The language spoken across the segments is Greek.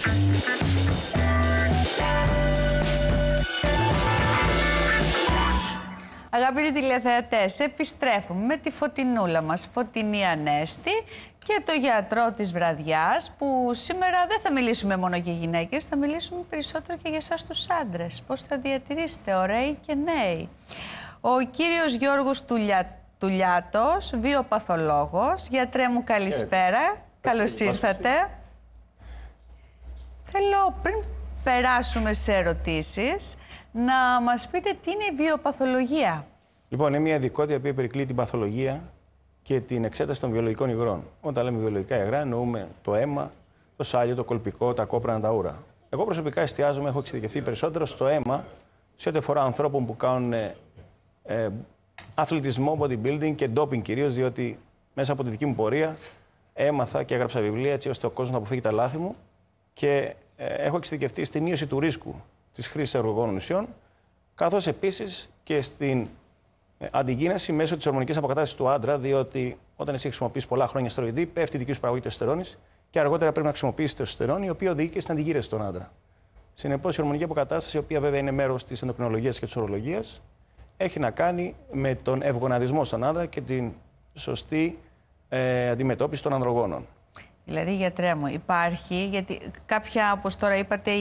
Αγαπητοί τηλεθεατές, επιστρέφουμε με τη Φωτεινούλα μας, Φωτεινή Ανέστη, και το γιατρό της βραδιάς, που σήμερα δεν θα μιλήσουμε μόνο για γυναίκες, θα μιλήσουμε περισσότερο και για εσάς τους άντρες. Πώς θα διατηρήσετε ωραίοι και νέοι. Ο κύριος Γιώργος Τουλιάτος, βιοπαθολόγος. Γιατρέ μου, καλησπέρα. Καλώς ήρθατε. Θέλω, πριν περάσουμε σε ερωτήσεις, να μας πείτε τι είναι η βιοπαθολογία. Λοιπόν, είναι μια ειδικότητα που περικλεί την παθολογία και την εξέταση των βιολογικών υγρών. Όταν λέμε βιολογικά υγρά, εννοούμε το αίμα, το σάλιο, το κολπικό, τα κόπρανα, τα ούρα. Εγώ προσωπικά εστιάζομαι, έχω εξειδικευθεί περισσότερο στο αίμα, σε ό,τι αφορά ανθρώπων που κάνουν αθλητισμό, bodybuilding και ντόπινγκ κυρίως, διότι μέσα από τη δική μου πορεία έμαθα και έγραψα βιβλία έτσι ώστε ο κόσμος να αποφύγει τα λάθη μου και έχω εξειδικευτεί στη μείωση του ρίσκου της χρήσης εργογόνων ουσιών, καθώς επίσης και στην αντικίνηση μέσω της ορμονικής αποκατάστασης του άντρα, διότι όταν εσύ χρησιμοποιείς πολλά χρόνια στεροειδή, πέφτει η δική σου παραγωγή τεστοστερόνης και αργότερα πρέπει να χρησιμοποιήσεις τεστοστερόνη, η οποία οδηγεί και στην αντιγύρεση στον άντρα. Συνεπώς, η ορμονική αποκατάσταση, η οποία βέβαια είναι μέρος της ενδοκρινολογίας και της ορολογίας, έχει να κάνει με τον ευγοναδισμό στον άντρα και την σωστή αντιμετώπιση των ανδρογόνων. Δηλαδή, γιατρέ μου, υπάρχει, γιατί κάποια, όπως τώρα είπατε,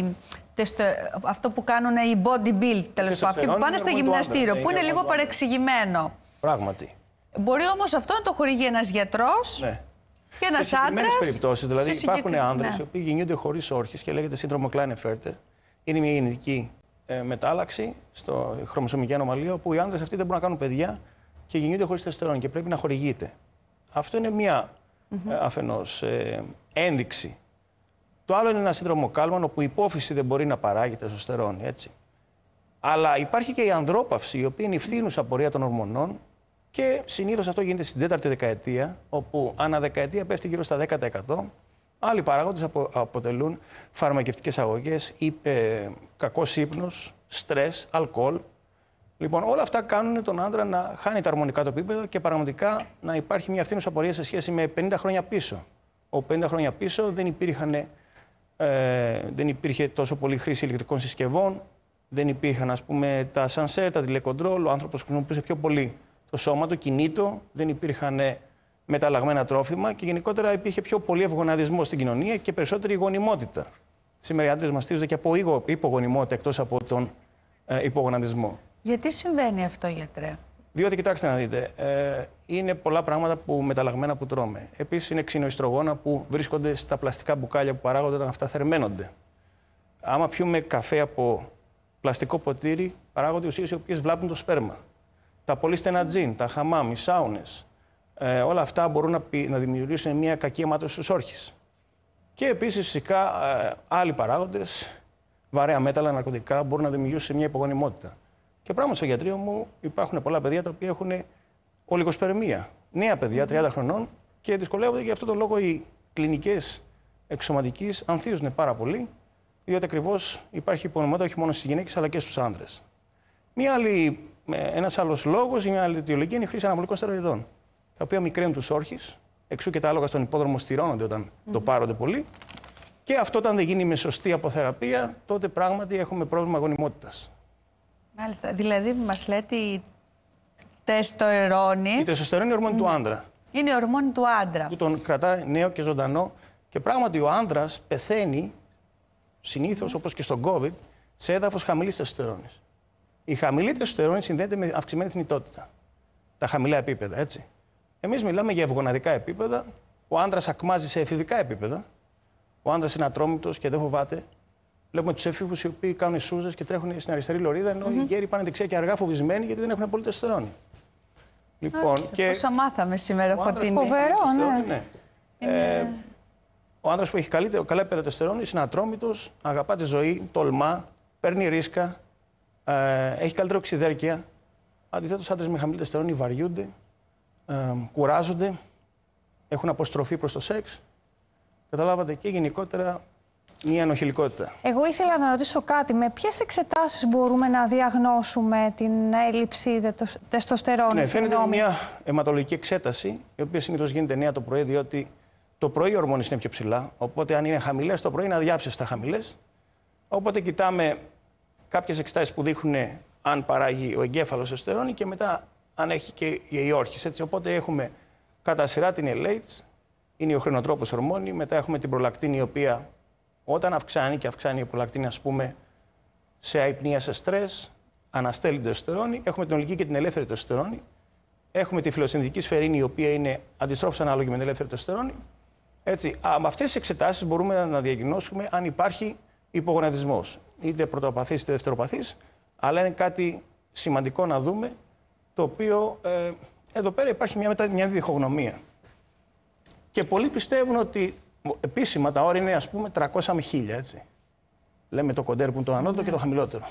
αυτό που κάνουν οι bodybuild, τέλος πάντων, αυτοί που πάνε στο γυμναστήριο, που είναι λίγο παρεξηγημένο. Πράγματι. Μπορεί όμως αυτό να το χορηγεί ένας γιατρός, ναι, και ένας άντρας. Σε συγκεκριμένες περιπτώσεις, δηλαδή υπάρχουν άντρες οι οποίοι γεννιούνται χωρίς όρχες και λέγεται σύνδρομο Kleine-Ferter. Είναι μια γενετική μετάλλαξη στο χρωμοσωμική ανομαλία, όπου οι άντρες αυτοί δεν μπορούν να κάνουν παιδιά και γεννιούνται χωρίς τεστοστερόνη και πρέπει να χορηγείται. Αυτό είναι μια αφενός ένδειξη. Το άλλο είναι ένα σύνδρομο Κάλμαν, όπου η υπόφυση δεν μπορεί να παράγει τεστοστερόνη, έτσι. Αλλά υπάρχει και η ανδρόπαυση, η οποία είναι η φθήνουσα πορεία των ορμονών και συνήθως αυτό γίνεται στην 4η δεκαετία, όπου ανά δεκαετία πέφτει γύρω στα 10%. Άλλοι παράγοντες αποτελούν φαρμακευτικές αγωγές, κακός ύπνος, στρες, αλκοόλ. Λοιπόν, όλα αυτά κάνουν τον άντρα να χάνει τα αρμονικά του επίπεδα και πραγματικά να υπάρχει μια φθήνουσα πορεία σε σχέση με 50 χρόνια πίσω. Ο 50 χρόνια πίσω δεν υπήρχε τόσο πολύ χρήση ηλεκτρικών συσκευών, δεν υπήρχαν, ας πούμε, τα σανσέρ, τα τηλεκοντρόλ, ο άνθρωπος χρησιμοποιούσε πιο πολύ το σώμα του, κινήτο, δεν υπήρχαν μεταλλαγμένα τρόφιμα και γενικότερα υπήρχε πιο πολύ ευγοναδισμό στην κοινωνία και περισσότερη γονιμότητα. Σήμερα οι άντρες μαστίζονται και από υπογονιμότητα εκτός από τον υπογοναδισμό. Γιατί συμβαίνει αυτό, γιατρέ? Διότι, κοιτάξτε να δείτε, είναι πολλά πράγματα μεταλλαγμένα που τρώμε. Επίσης, είναι ξινοϊστρογόνα που βρίσκονται στα πλαστικά μπουκάλια που παράγονται όταν αυτά θερμαίνονται. Άμα πιούμε καφέ από πλαστικό ποτήρι, παράγονται ουσίες οι οποίες βλάπτουν το σπέρμα. Τα πολύ στενά τζιν, τα χαμάμ, οι σάουνες, όλα αυτά μπορούν να δημιουργήσουν μια κακή αιμάτωση στους όρχες. Και επίσης, φυσικά, άλλοι παράγοντες, βαρέα μέταλλα, ναρκωτικά, μπορούν να δημιουργήσουν μια υπογονιμότητα. Και πράγματι στο γιατρείο μου υπάρχουν πολλά παιδιά τα οποία έχουν ολιγοσπερμία. Νέα παιδιά, 30 χρονών, και δυσκολεύονται και γι' αυτό τον λόγο οι κλινικές εξωματικής ανθίζουν πάρα πολύ, διότι ακριβώς υπάρχει υπογονιμότητα όχι μόνο στις γυναίκες αλλά και στους άντρες. Ένας άλλος λόγος, μια άλλη αιτιολογία είναι η χρήση αναβολικών στεροειδών, τα οποία μικραίνουν τους όρχες, εξού και τα άλογα στον υπόδρομο στηρώνονται όταν το πάρονται πολύ. Και αυτό, όταν δεν γίνει με σωστή αποθεραπεία, τότε πράγματι έχουμε πρόβλημα γονιμότητας. Μάλιστα. Δηλαδή, μας λέτε η τεστοστερόνη. Η τεστοστερόνη είναι η ορμόνη του άντρα. Είναι η ορμόνη του άντρα. Που τον κρατάει νέο και ζωντανό. Και πράγματι ο άντρας πεθαίνει συνήθως, όπως και στον COVID, σε έδαφος χαμηλής τεστοστερόνης. Η χαμηλή τεστοστερόνη συνδέεται με αυξημένη θνητότητα. Τα χαμηλά επίπεδα, έτσι. Εμείς μιλάμε για ευγοναδικά επίπεδα. Ο άντρας ακμάζει σε εφηβικά επίπεδα. Ο άντρας είναι ατρόμητος και δεν φοβάται. Βλέπουμε τους εφήβους οι οποίοι κάνουν σούζες και τρέχουν στην αριστερή λωρίδα, ενώ οι γέροι πάνε δεξιά και αργά φοβισμένοι γιατί δεν έχουν πολύ τεστοστερόνη. Λοιπόν, πόσα μάθαμε σήμερα, Φωτεινή. Φοβερό, ναι. Ο άντρας που έχει καλά επίπεδα τεστοστερόνης είναι ατρόμητος, αγαπά τη ζωή, τολμά, παίρνει ρίσκα, έχει καλύτερη οξυδέρκεια. Αντιθέτως, άντρες με χαμηλή τεστοστερόνη βαριούνται, κουράζονται, έχουν αποστροφή προς το σεξ. Καταλάβατε, και γενικότερα μια ενοχηλικότητα. Εγώ ήθελα να ρωτήσω κάτι. Με ποιες εξετάσεις μπορούμε να διαγνώσουμε την έλλειψη τεστοστερόνης? Ναι, φαίνεται μια αιματολογική εξέταση, η οποία συνήθως γίνεται 9 το πρωί, διότι το πρωί οι ορμόνες είναι πιο ψηλά. Οπότε, αν είναι χαμηλές το πρωί, να διάψεις τα χαμηλές. Οπότε, κοιτάμε κάποιες εξετάσεις που δείχνουν αν παράγει ο εγκέφαλος τεστοστερόνη και μετά αν έχει και οι όρχες. Έτσι. Οπότε, έχουμε κατά σειρά την LH, είναι η οχρινοτρόπος ορμόνη. Μετά έχουμε την προλακτίνη, η οποία όταν αυξάνει και αυξάνει η προλακτίνη, ας πούμε, σε αϊπνία, σε στρες, αναστέλει την τεστοστερόνη. Έχουμε την ολική και την ελεύθερη τεστοστερόνη. Έχουμε τη φιλοσυνδετική σφαιρίνη, η οποία είναι αντιστρόφως ανάλογη με την ελεύθερη τεστοστερόνη. Έτσι, με αυτές τις εξετάσεις μπορούμε να διαγνώσουμε αν υπάρχει υπογοναδισμός. Είτε πρωτοπαθής είτε δευτεροπαθής, αλλά είναι κάτι σημαντικό να δούμε, το οποίο εδώ πέρα υπάρχει μια διχογνωμία. Και πολλοί πιστεύουν ότι επίσημα τα όρια είναι, ας πούμε, 300 με 1000, έτσι. Λέμε το κοντέρ που είναι το ανώτερο και το χαμηλότερο.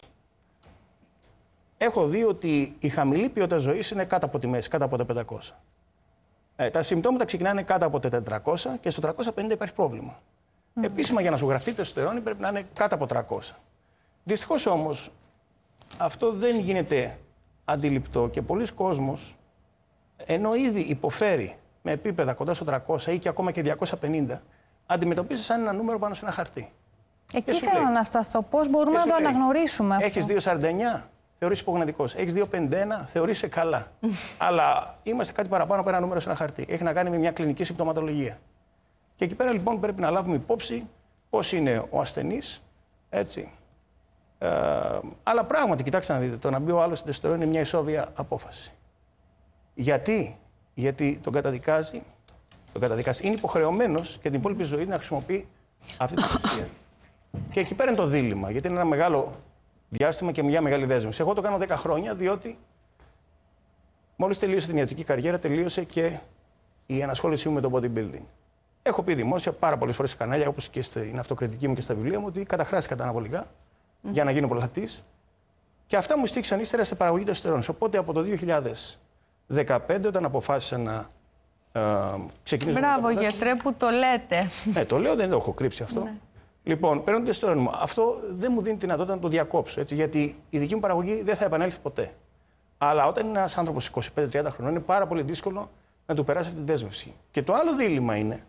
Έχω δει ότι η χαμηλή ποιότητα ζωής είναι κάτω από τη μέση, κάτω από τα 500. Τα συμπτώματα ξεκινάνε κάτω από τα 400 και στο 350 υπάρχει πρόβλημα. Επίσημα, για να σου γραφτεί τεστοστερόνη πρέπει να είναι κάτω από 300. Δυστυχώς όμως, αυτό δεν γίνεται αντιληπτό και πολλοί κόσμος, ενώ ήδη υποφέρει με επίπεδα κοντά στο 300 ή και ακόμα και 250, αντιμετωπίζει σαν ένα νούμερο πάνω σε ένα χαρτί. Εκεί θέλω να σταθώ. Πώς μπορούμε να το αναγνωρίσουμε αυτό? Έχεις 2,49, θεωρείς υπογονατικός. Έχεις 2,51, θεωρείσαι καλά. Αλλά είμαστε κάτι παραπάνω από ένα νούμερο σε ένα χαρτί. Έχει να κάνει με μια κλινική συμπτωματολογία. Και εκεί πέρα λοιπόν πρέπει να λάβουμε υπόψη πώς είναι ο ασθενής. Έτσι. Αλλά πράγματι, κοιτάξτε να δείτε, το να μπει ο άλλος στην τεστοστερόνη είναι μια ισόβια απόφαση. Γιατί τον καταδικάζει, είναι υποχρεωμένος για την υπόλοιπη ζωή να χρησιμοποιεί αυτή την ουσία. Και εκεί πέρα είναι το δίλημμα, γιατί είναι ένα μεγάλο διάστημα και μια μεγάλη δέσμευση. Εγώ το κάνω 10 χρόνια, διότι μόλις τελείωσε την ιατρική καριέρα, τελείωσε και η ενασχόλησή μου με το bodybuilding. Έχω πει δημόσια πάρα πολλές φορές σε κανάλια, όπως και στην αυτοκριτική μου και στα βιβλία μου, ότι καταχράστηκα τα αναβολικά για να γίνω πρωταθλητής. Και αυτά μου στήξαν ύστερα σε παραγωγή τεστοστερόνης. Οπότε από το 2015, όταν αποφάσισα να ξεκινήσω. Μπράβο, γιατρέ, που το λέτε. Ναι, το λέω, δεν το έχω κρύψει αυτό. Ναι. Λοιπόν, παίρνω το τεστοστερόνη μου. Αυτό δεν μου δίνει τη δυνατότητα να το διακόψω. Έτσι, γιατί η δική μου παραγωγή δεν θα επανέλθει ποτέ. Αλλά όταν είναι ένας άνθρωπος 25-30 χρονών, είναι πάρα πολύ δύσκολο να του περάσει αυτή τη δέσμευση. Και το άλλο δίλημμα είναι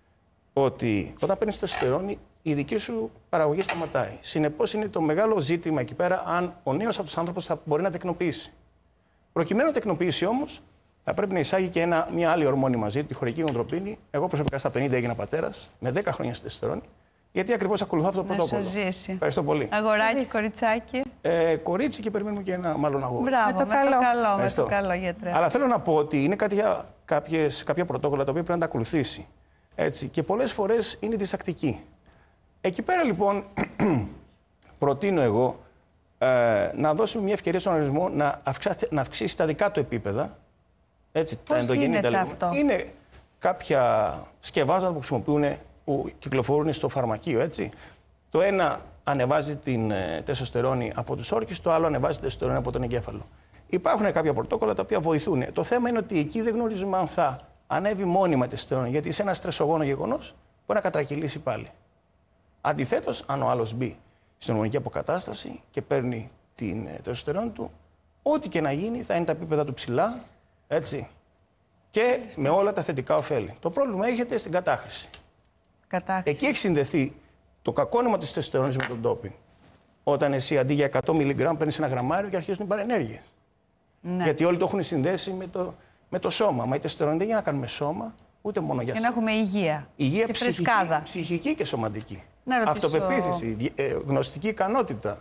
ότι όταν παίρνεις τεστοστερόνη, η δική σου παραγωγή σταματάει. Συνεπώς, είναι το μεγάλο ζήτημα εκεί πέρα αν ο νέος αυτός άνθρωπος θα μπορεί να τεκνοποιήσει. Προκειμένου να τεκνοποιήσει όμως, θα πρέπει να εισάγει και μια άλλη ορμόνη μαζί, τη χορηγική γονδροπίνη. Εγώ προσωπικά στα 50 έγινα πατέρας, με 10 χρόνια στη τεστοστερόνη, γιατί ακριβώς ακολουθώ αυτό το πρωτόκολλο. Να σας ζήσει. Ευχαριστώ πολύ. Αγοράκι, κοριτσάκι. Κορίτσι και περιμένουμε και ένα μάλλον αγόρι. Μπράβο, με το καλό, γιατρέ. Αλλά θέλω να πω ότι είναι κάποια πρωτόκολλα τα οποία πρέπει να τα ακολουθήσει. Έτσι, και πολλές φορές είναι διστακτική. Εκεί πέρα λοιπόν προτείνω εγώ να δώσουμε μια ευκαιρία στον οργανισμό να αυξήσει τα δικά του επίπεδα. Έτσι, πώς τα γίνεται αυτό? Είναι κάποια σκευάσματα που χρησιμοποιούν, που κυκλοφορούν στο φαρμακείο. Έτσι. Το ένα ανεβάζει την τεστοστερόνη από τους όρκες, το άλλο ανεβάζει την τεστοστερόνη από τον εγκέφαλο. Υπάρχουν κάποια πρωτόκολλα τα οποία βοηθούν. Το θέμα είναι ότι εκεί δεν γνωρίζουμε αν θα ανέβει μόνιμα η τεστοστερόνη, γιατί σε ένα στρεσογόνο γεγονός μπορεί να κατρακυλήσει πάλι. Αντιθέτως, αν ο άλλος μπει στην ορμονική αποκατάσταση και παίρνει την τεστοστερόνη του, ό,τι και να γίνει θα είναι τα επίπεδα του ψηλά, έτσι, και με όλα τα θετικά ωφέλη. Το πρόβλημα έρχεται στην κατάχρηση. Εκεί έχει συνδεθεί το κακόνημα της τεστοστερόνης με τον ντόπινγκ. Όταν εσύ αντί για 100 μιλιγκράμμ παίρνεις ένα γραμμάριο και αρχίζουν οι παρενέργειες. Ναι. Γιατί όλοι το έχουν συνδέσει με το σώμα. Μα η τεστοστερόνη δεν είναι για να κάνουμε σώμα, ούτε μόνο για να έχουμε υγεία. Υγεία και φρεσκάδα. Ψυχική και σωματική. Αυτοπεποίθηση, γνωστική ικανότητα.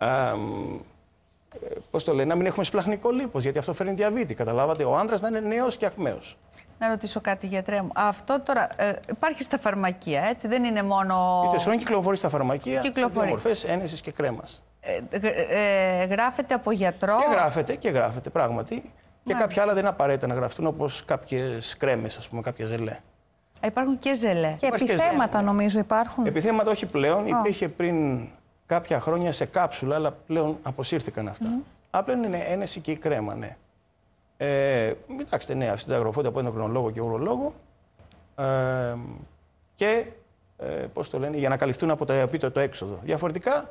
Πώς το λένε, να μην έχουμε σπλαχνικό λίπος, γιατί αυτό φέρνει διαβήτη. Καταλάβατε, ο άντρας να είναι νέος και ακμαίος. Να ρωτήσω κάτι, γιατρέ μου. Αυτό τώρα υπάρχει στα φαρμακεία, έτσι, δεν είναι μόνο. Η τεστοστερόνη κυκλοφορεί στα φαρμακεία, σε δύο μορφές, ένεσης και κρέμας. Γράφεται από γιατρό. Και γράφεται πράγματι. Και κάποια άλλα δεν είναι απαραίτητα να γραφτούν, όπως κάποιες κρέμες, ας πούμε, κάποια ζελέ. Υπάρχουν και ζελέ. Και επιθέματα νομίζω υπάρχουν. Επιθέματα όχι πλέον. Υπήρχε πριν κάποια χρόνια σε κάψουλα, αλλά πλέον αποσύρθηκαν αυτά. Απλά είναι ένεση και η κρέμα, ναι. Κοιτάξτε, ναι, αυτή τα αγροφόνται από ενδοκρινολόγο και ουρολόγο. Και, πώς το λένε, για να καλυφθούν από το έξοδο. Διαφορετικά,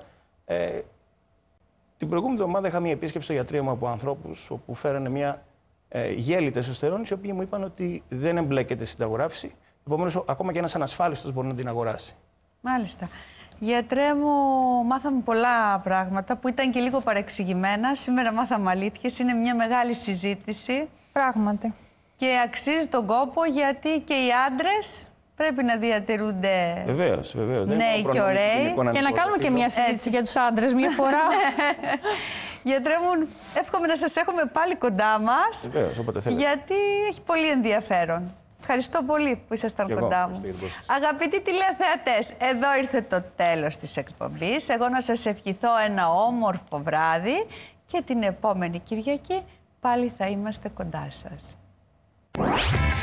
την προηγούμενη εβδομάδα είχα μια επίσκεψη στο ιατρείο μου από ανθρώπους όπου φέρανε μια γέλη τεστοστερόνης, οι οποίοι μου είπαν ότι δεν εμπλέκεται στην συνταγογράφηση, Επομένως, ακόμα και ένας ανασφάλιστος μπορεί να την αγοράσει. Μάλιστα. Γιατρέ μου, μάθαμε πολλά πράγματα που ήταν και λίγο παρεξηγημένα. Σήμερα μάθαμε αλήθειες. Είναι μια μεγάλη συζήτηση. Πράγματι. Και αξίζει τον κόπο, γιατί και οι άντρες πρέπει να διατηρούνται Βεβαίως. νέοι και ωραίοι. Και να κάνουμε και μια συζήτηση για τους άντρες μια φορά. Γιατρέ μου, εύχομαι να σας έχουμε πάλι κοντά μας. Βεβαίως, όποτε θέλετε. Γιατί έχει πολύ ενδιαφέρον. Ευχαριστώ πολύ που ήσασταν κοντά μου. Αγαπητοί τηλεθεατές, εδώ ήρθε το τέλος της εκπομπής. Εγώ να σας ευχηθώ ένα όμορφο βράδυ και την επόμενη Κυριακή πάλι θα είμαστε κοντά σας.